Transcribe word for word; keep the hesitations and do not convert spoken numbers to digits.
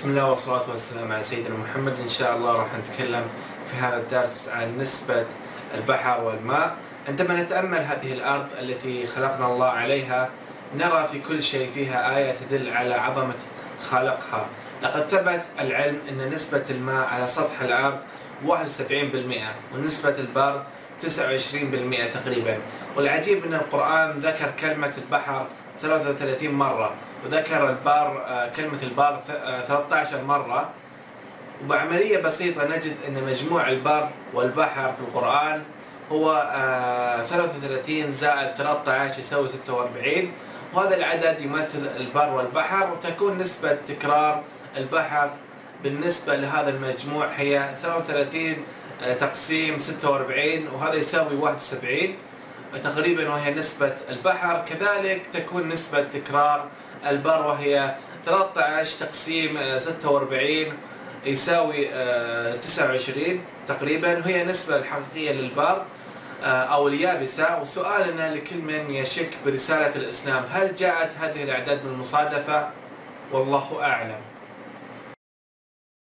بسم الله والصلاة والسلام على سيدنا محمد. إن شاء الله راح نتكلم في هذا الدرس عن نسبة البحر والماء. عندما نتأمل هذه الأرض التي خلقنا الله عليها نرى في كل شيء فيها آية تدل على عظمة خالقها. لقد ثبت العلم أن نسبة الماء على سطح الأرض واحد وسبعين بالمئة ونسبة البر تسعة وعشرين بالمئة تقريبا. والعجيب أن القرآن ذكر كلمة البحر ثلاثة وثلاثين مرة وذكر البار كلمة البار ثلاثة عشر مرة. وبعملية بسيطة نجد أن مجموع البر والبحر في القرآن هو ثلاثة وثلاثين زائد ثلاثة عشر يساوي ستة وأربعين، وهذا العدد يمثل البر والبحر، وتكون نسبة تكرار البحر بالنسبة لهذا المجموع هي ثلاثة وثلاثين تقسيم ستة وأربعين، وهذا يساوي واحد وسبعين تقريبا، وهي نسبة البحر. كذلك تكون نسبة تكرار البر وهي ثلاثة عشر تقسيم ستة وأربعين يساوي تسعة وعشرين تقريبا، وهي النسبة الحقيقية للبر أو اليابسة. وسؤالنا لكل من يشك برسالة الإسلام: هل جاءت هذه الأعداد بالمصادفة؟ والله أعلم.